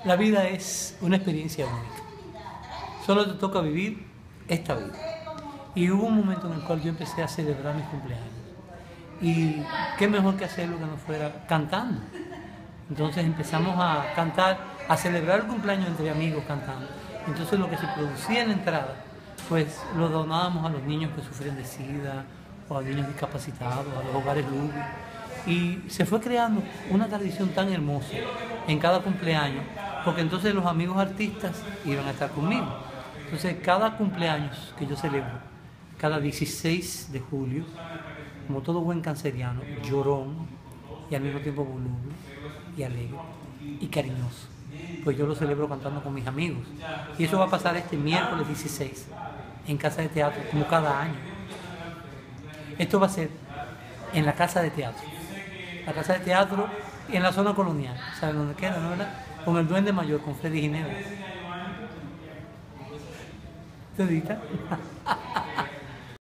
La vida es una experiencia única. Solo te toca vivir esta vida. Y hubo un momento en el cual yo empecé a celebrar mis cumpleaños. Y qué mejor que hacerlo que no fuera cantando. Entonces empezamos a cantar, a celebrar el cumpleaños entre amigos cantando. Entonces lo que se producía en la entrada, pues lo donábamos a los niños que sufren de SIDA, o a niños discapacitados, a los hogares Luby. Y se fue creando una tradición tan hermosa en cada cumpleaños, porque entonces los amigos artistas iban a estar conmigo. Entonces cada cumpleaños que yo celebro, cada 16 de julio, como todo buen canceriano, llorón y al mismo tiempo voluble y alegre y cariñoso, pues yo lo celebro cantando con mis amigos. Y eso va a pasar este miércoles 16 en Casa de Teatro, como cada año. Esto va a ser en la Casa de Teatro. La Casa de Teatro en la zona colonial. ¿Saben dónde queda, no verdad? Con el Duende Mayor, con Freddy Ginebra. ¿Te edita?